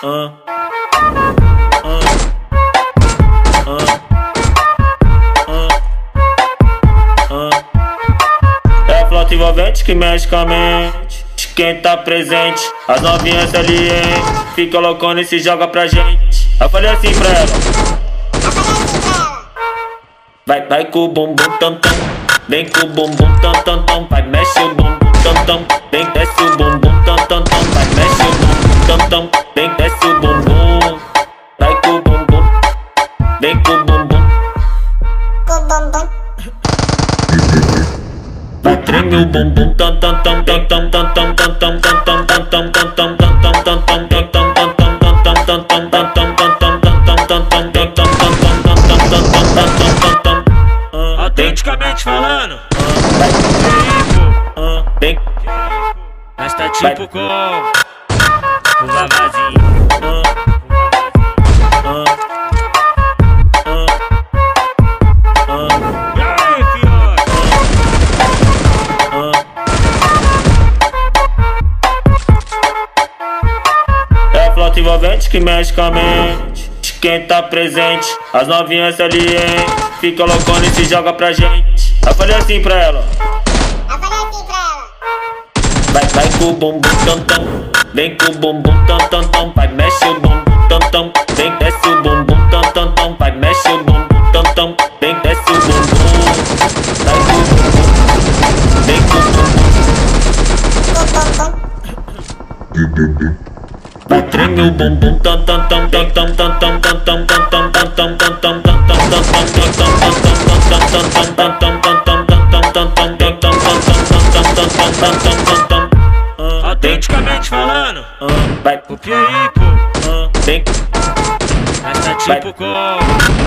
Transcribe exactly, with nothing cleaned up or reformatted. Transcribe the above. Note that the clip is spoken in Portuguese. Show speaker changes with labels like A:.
A: Ah, ah, ah, ah, ah. É a flauta envolvente que mexe com a mente de quem tá presente. As novinhas ali, hein, fica loucona e se joga pra gente. Eu falei assim pra ela: Vai, vai com o bumbum tam tam, vem com o bumbum tam tam tam, vai mexe o bumbum tam tam, vem desce o bumbum tam tam tam, vai mexe o bumbum tam tam, vem desce o bumbum, vai com o bumbum, vem com o bumbum,
B: com o bumbum.
A: vai treme o bumbum tam tam tam tam tam tam tam tam tam tam tam tam tam tam tam tam tam tam
C: autenticamente falando,
A: vem,
C: nós tá tipo com o Vavazinho. E aí, fiote?
A: É a flauta envolvente que mexe com a mente de quem tá presente. As novinhas ali, hein, fica loucona e se joga pra gente. Eu falei assim pra ela:
B: Eu falei assim pra ela:
A: Vai, vai com o bumbum tam tam, vem com o bumbum tam tam tam, vai mexe o bumbum tam tam, vem desce o bumbum tam tam tam, vai mexe o bumbum tam tam, vem desce o bumbum, vai com o bumbum, vem com o bumbum, vai treme o bumbum tam tam tam tam tam tam tam tam tam tam tam tam tam tam tam tam
C: Autenticamente falando,
A: vai,
C: copia aí, pô.
A: vem,
C: Nós tá tipo com